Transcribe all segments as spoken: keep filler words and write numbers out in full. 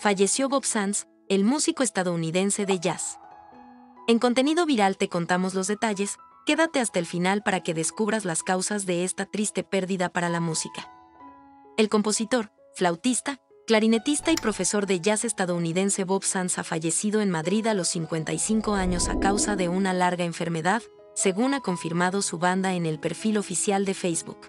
falleció Bob Sands, el músico estadounidense de jazz. En contenido viral te contamos los detalles, quédate hasta el final para que descubras las causas de esta triste pérdida para la música. El compositor, flautista, clarinetista y profesor de jazz estadounidense Bob Sands ha fallecido en Madrid a los cincuenta y cinco años a causa de una larga enfermedad, según ha confirmado su banda en el perfil oficial de Facebook.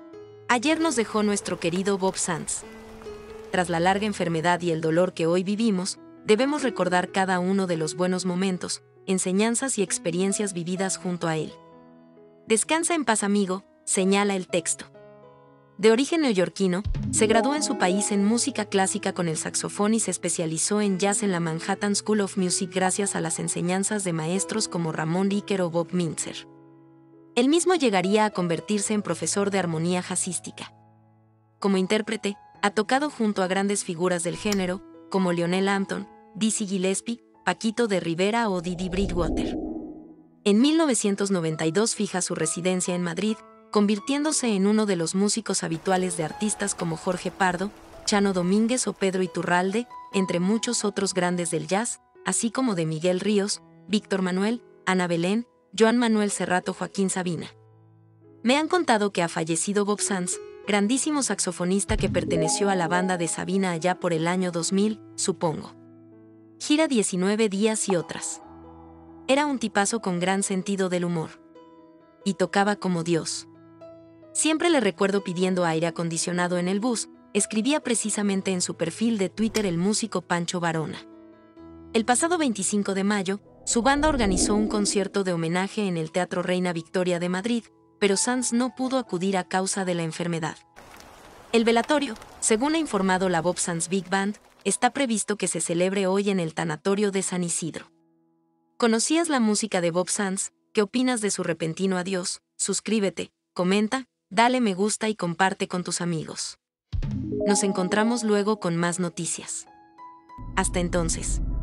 Ayer nos dejó nuestro querido Bob Sands. Tras la larga enfermedad y el dolor que hoy vivimos, debemos recordar cada uno de los buenos momentos, enseñanzas y experiencias vividas junto a él. Descansa en paz, amigo, señala el texto. De origen neoyorquino, se graduó en su país en música clásica con el saxofón y se especializó en jazz en la Manhattan School of Music gracias a las enseñanzas de maestros como Ramón Ricker o Bob Mintzer. Él mismo llegaría a convertirse en profesor de armonía jazzística. Como intérprete, ha tocado junto a grandes figuras del género, como Lionel Hampton, Dizzy Gillespie, Paquito de Rivera o Didi Bridgewater. En mil novecientos noventa y dos fija su residencia en Madrid, convirtiéndose en uno de los músicos habituales de artistas como Jorge Pardo, Chano Domínguez o Pedro Iturralde, entre muchos otros grandes del jazz, así como de Miguel Ríos, Víctor Manuel, Ana Belén, Joan Manuel Serrat o Joaquín Sabina. Me han contado que ha fallecido Bob Sands, grandísimo saxofonista que perteneció a la banda de Sabina allá por el año dos mil, supongo. Gira diecinueve días y otras. Era un tipazo con gran sentido del humor. Y tocaba como Dios. Siempre le recuerdo pidiendo aire acondicionado en el bus, escribía precisamente en su perfil de Twitter el músico Pancho Varona. El pasado veinticinco de mayo, su banda organizó un concierto de homenaje en el Teatro Reina Victoria de Madrid, pero Sands no pudo acudir a causa de la enfermedad. El velatorio, según ha informado la Bob Sands Big Band, está previsto que se celebre hoy en el tanatorio de San Isidro. ¿Conocías la música de Bob Sands? ¿Qué opinas de su repentino adiós? Suscríbete, comenta, dale me gusta y comparte con tus amigos. Nos encontramos luego con más noticias. Hasta entonces.